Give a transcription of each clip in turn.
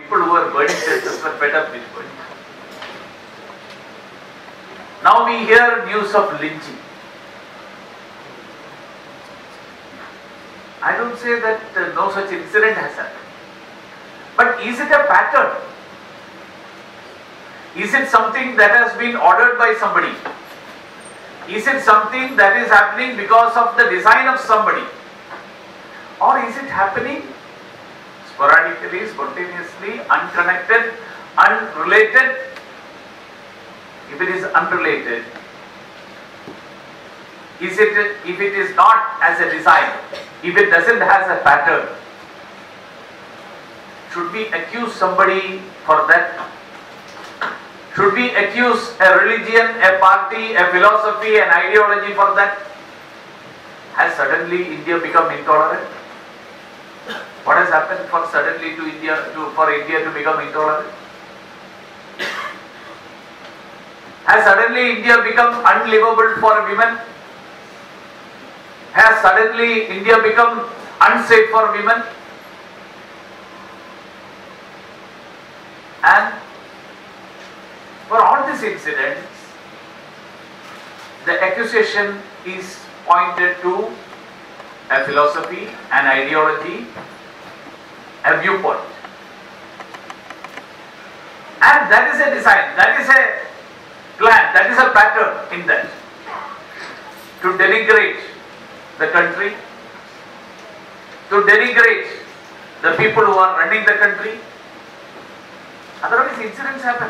People who were burning churches were fed up with burning. Now we hear news of lynching. I don't say that no such incident has happened. But is it a pattern? Is it something that has been ordered by somebody? Is it something that is happening because of the design of somebody? Or is it happening sporadically, spontaneously, unconnected, unrelated? If it is unrelated, if it is not as a design, if it doesn't have a pattern, should we accuse somebody for that? Should we accuse a religion, a party, a philosophy, an ideology for that? Has suddenly India become intolerant? What has happened for suddenly to India to become intolerant? Has suddenly India become unlivable for women? Has suddenly India become unsafe for women? And for all these incidents, the accusation is pointed to a philosophy, an ideology, a viewpoint. And that is a design, that is a plan, that is a pattern in that. To denigrate the country, to denigrate the people who are running the country. Otherwise incidents happen.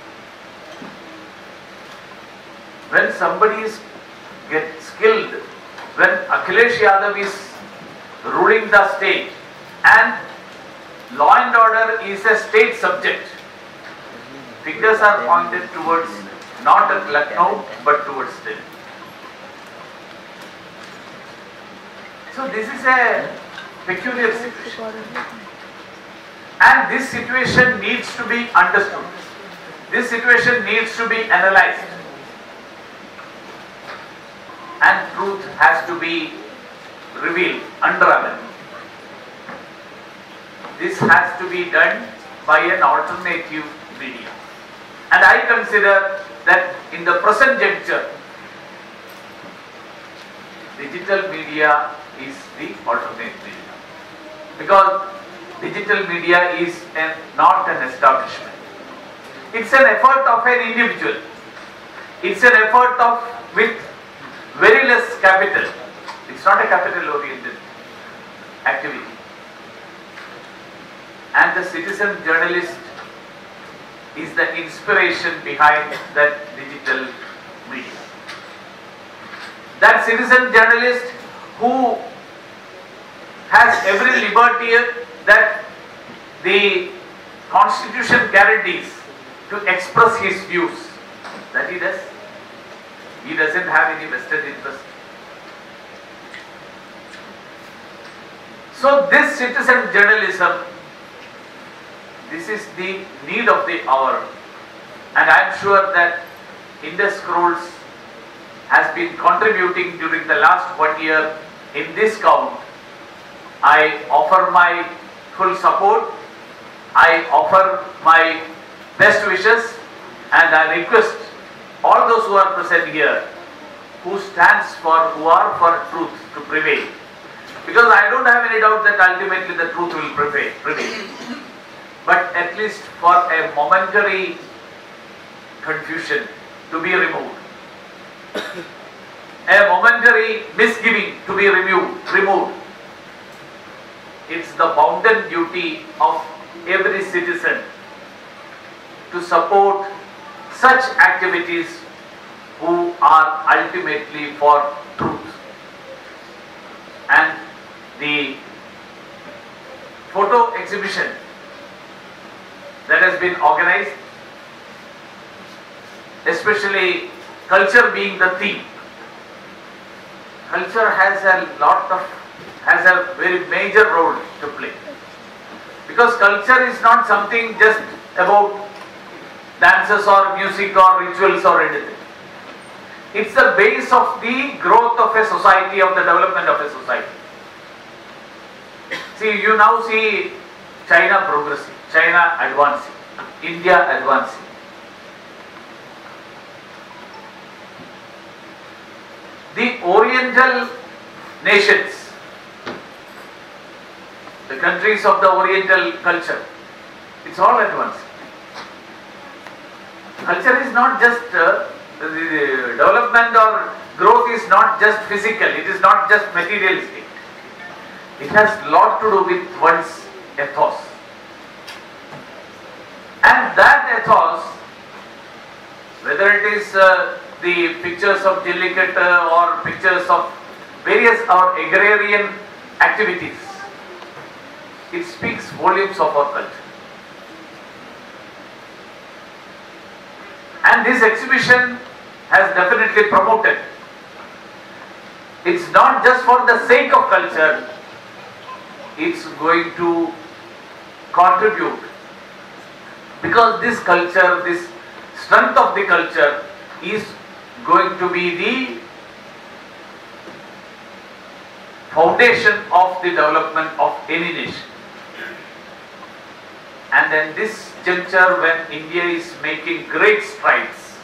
When somebody gets killed, when Akhilesh Yadav is ruling the state and law and order is a state subject, fingers are pointed towards not at Lucknow but towards Delhi. So this is a peculiar situation. And this situation needs to be understood. This situation needs to be analyzed. And truth has to be revealed, unraveled. This has to be done by an alternative media. And I consider that in the present juncture, digital media is the alternate media. Because digital media is not an establishment. It's an effort of an individual. It's an effort with very less capital. It's not a capital-oriented activity. And the citizen journalist is the inspiration behind that digital media. That citizen journalist who has every liberty that the Constitution guarantees to express his views, that he does. He doesn't have any vested interest. So this citizen journalism, this is the need of the hour, and I am sure that Indus Scrolls has been contributing during the last 1 year in this count. I offer my full support, I offer my best wishes, and I request all those who are present here, who are for truth to prevail. Because I don't have any doubt that ultimately the truth will prevail. But at least for a momentary confusion to be removed, a momentary misgiving to be removed. It's the bounden duty of every citizen to support such activities who are ultimately for truth. And the photo exhibition that has been organized, especially culture being the theme. Culture has a very major role to play. Because culture is not something just about dances or music or rituals or anything. It's the base of the growth of a society, of the development of a society. See, you now see China progressing. China advancing, India advancing. The Oriental nations, the countries of the Oriental culture, it's all advancing. Culture is not just the development or growth is not just physical, it is not just materialistic. It has a lot to do with one's ethos. And that ethos, whether it is the pictures of Jallikattu or pictures of various or agrarian activities, it speaks volumes of our culture. And this exhibition has definitely promoted. It's not just for the sake of culture, it's going to contribute. Because this culture, this strength of the culture is going to be the foundation of the development of any nation. And then this juncture when India is making great strides,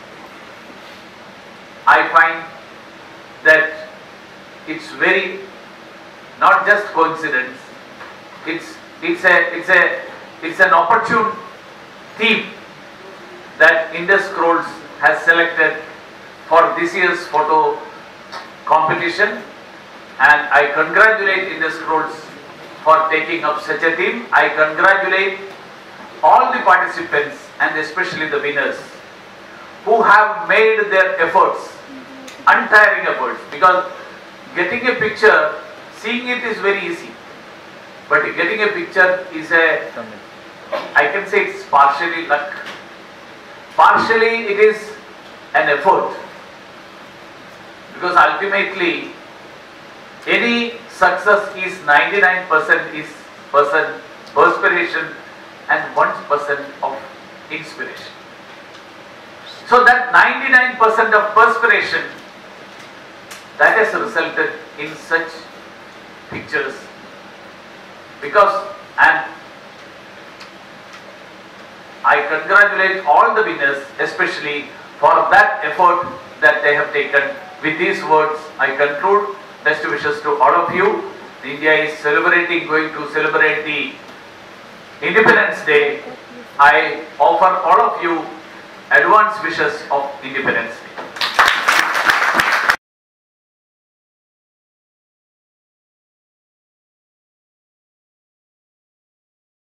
I find that it's very, not just coincidence, it's an opportune theme that Indus Scrolls has selected for this year's photo competition, and I congratulate Indus Scrolls for taking up such a theme. I congratulate all the participants and especially the winners who have made their efforts, untiring efforts, because getting a picture, seeing it is very easy, but getting a picture is I can say it's partially luck, partially it is an effort, because ultimately any success is 99% is perspiration and 1% of inspiration. So that 99% of perspiration that has resulted in such pictures, because, and I congratulate all the winners especially for that effort that they have taken. With these words I conclude. Best wishes to all of you. India is going to celebrate the Independence Day. I offer all of you advance wishes of independence.